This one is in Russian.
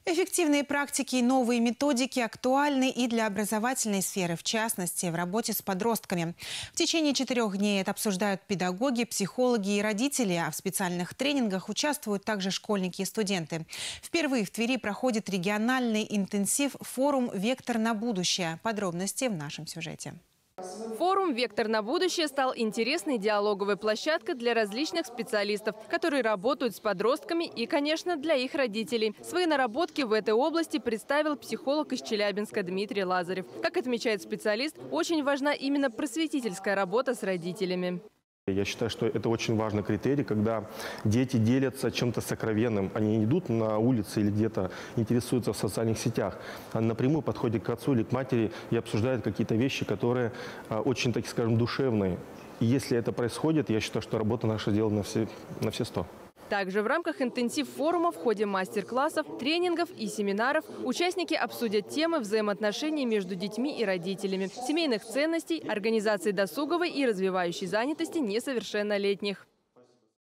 Эффективные практики и новые методики актуальны и для образовательной сферы, в частности, в работе с подростками. В течение 4 дней это обсуждают педагоги, психологи и родители, а в специальных тренингах участвуют также школьники и студенты. Впервые в Твери проходит региональный интенсив «Форум «Вектор на будущее». Подробности в нашем сюжете. Форум «Вектор на будущее» стал интересной диалоговой площадкой для различных специалистов, которые работают с подростками и, конечно, для их родителей. Свои наработки в этой области представил психолог из Челябинска Дмитрий Лазарев. Как отмечает специалист, очень важна именно просветительская работа с родителями. Я считаю, что это очень важный критерий, когда дети делятся чем-то сокровенным. Они не идут на улице или где-то интересуются в социальных сетях, а напрямую подходят к отцу или к матери и обсуждают какие-то вещи, которые очень, так скажем, душевные. И если это происходит, я считаю, что работа наша сделана на все 100. Также в рамках интенсив-форума в ходе мастер-классов, тренингов и семинаров участники обсудят темы взаимоотношений между детьми и родителями, семейных ценностей, организации досуговой и развивающей занятости несовершеннолетних.